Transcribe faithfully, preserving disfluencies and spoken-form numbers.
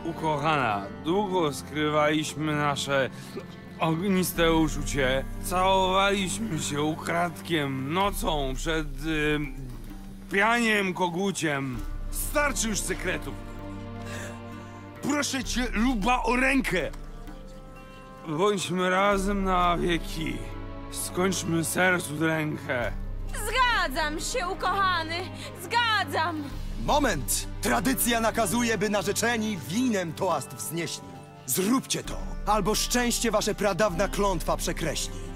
Ukochana, długo skrywaliśmy nasze ogniste uczucie. Całowaliśmy się ukradkiem, nocą, przed y, pianiem koguciem. Starczy już sekretów. Proszę cię, luba, o rękę. Bądźmy razem na wieki. Skończmy sercu drękę. Zgadzam się, ukochany! Zgadzam! Moment! Tradycja nakazuje, by narzeczeni winem toast wznieśli. Zróbcie to, albo szczęście wasze pradawna klątwa przekreśli.